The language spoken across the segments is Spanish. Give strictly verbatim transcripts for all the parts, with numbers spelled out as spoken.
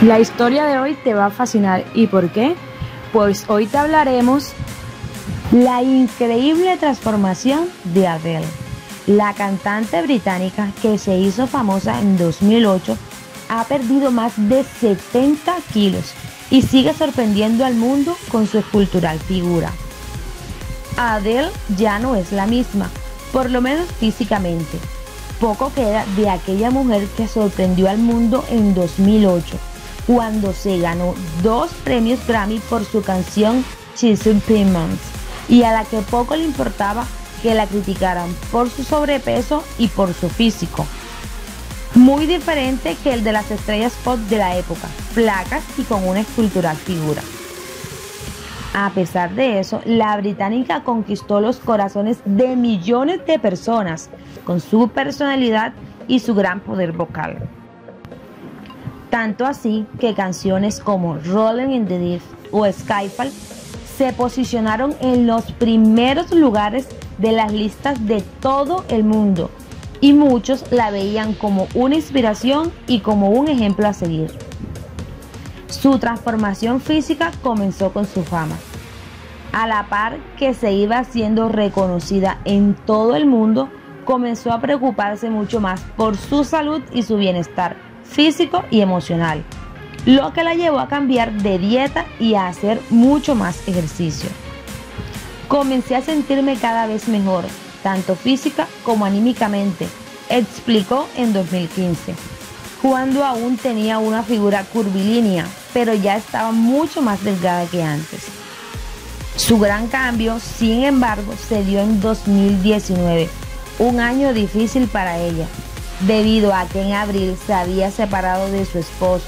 La historia de hoy te va a fascinar. ¿Y por qué? Pues hoy te hablaremos la increíble transformación de Adele, la cantante británica que se hizo famosa en dos mil ocho. Ha perdido más de setenta kilos y sigue sorprendiendo al mundo con su escultural figura. Adele ya no es la misma, por lo menos físicamente. Poco queda de aquella mujer que sorprendió al mundo en dos mil ocho, cuando se ganó dos premios Grammy por su canción Chasing Pyramids, y a la que poco le importaba que la criticaran por su sobrepeso y por su físico. Muy diferente que el de las estrellas pop de la época, flacas y con una escultural figura. A pesar de eso, la británica conquistó los corazones de millones de personas con su personalidad y su gran poder vocal. Tanto así que canciones como Rolling in the Deep o Skyfall se posicionaron en los primeros lugares de las listas de todo el mundo, y muchos la veían como una inspiración y como un ejemplo a seguir. Su transformación física comenzó con su fama. A la par que se iba haciendo reconocida en todo el mundo, comenzó a preocuparse mucho más por su salud y su bienestar físico y emocional, lo que la llevó a cambiar de dieta y a hacer mucho más ejercicio. Comencé a sentirme cada vez mejor, tanto física como anímicamente, explicó en dos mil quince, cuando aún tenía una figura curvilínea, pero ya estaba mucho más delgada que antes. Su gran cambio, sin embargo, se dio en dos mil diecinueve, un año difícil para ella, debido a que en abril se había separado de su esposo,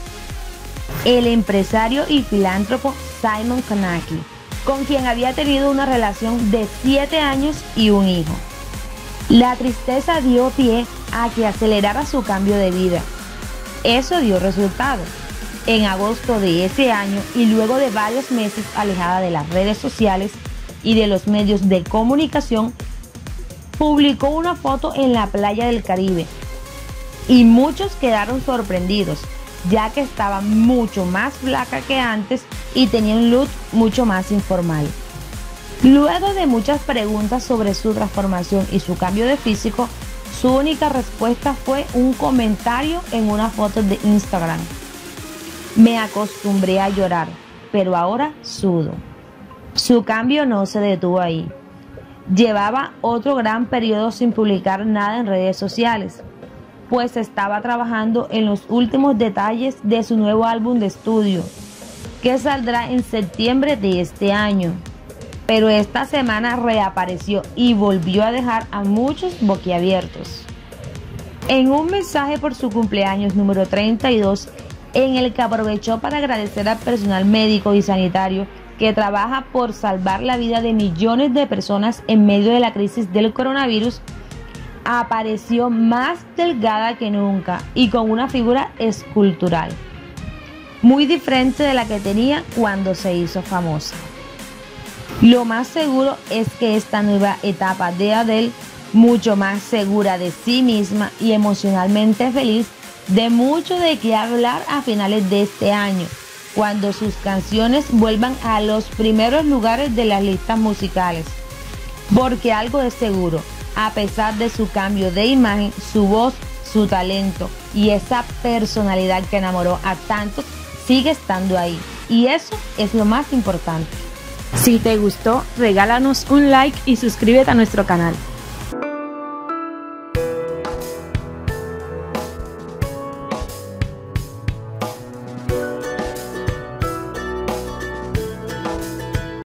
el empresario y filántropo Simon Konecki, con quien había tenido una relación de siete años y un hijo. La tristeza dio pie a que acelerara su cambio de vida. Eso dio resultado. En agosto de ese año, y luego de varios meses alejada de las redes sociales y de los medios de comunicación, publicó una foto en la playa del Caribe, y muchos quedaron sorprendidos, ya que estaba mucho más flaca que antes y tenía un look mucho más informal. Luego de muchas preguntas sobre su transformación y su cambio de físico, su única respuesta fue un comentario en una foto de Instagram: "Me acostumbré a llorar, pero ahora sudo". Su cambio no se detuvo ahí. Llevaba otro gran periodo sin publicar nada en redes sociales, pues estaba trabajando en los últimos detalles de su nuevo álbum de estudio, que saldrá en septiembre de este año. Pero esta semana reapareció y volvió a dejar a muchos boquiabiertos. En un mensaje por su cumpleaños número treinta y dos, en el que aprovechó para agradecer al personal médico y sanitario que trabaja por salvar la vida de millones de personas en medio de la crisis del coronavirus, apareció más delgada que nunca y con una figura escultural, muy diferente de la que tenía cuando se hizo famosa. Lo más seguro es que esta nueva etapa de Adele, mucho más segura de sí misma y emocionalmente feliz, dé mucho de qué hablar a finales de este año, cuando sus canciones vuelvan a los primeros lugares de las listas musicales. Porque algo es seguro: a pesar de su cambio de imagen, su voz, su talento y esa personalidad que enamoró a tantos sigue estando ahí, y eso es lo más importante. Si te gustó, regálanos un like y suscríbete a nuestro canal.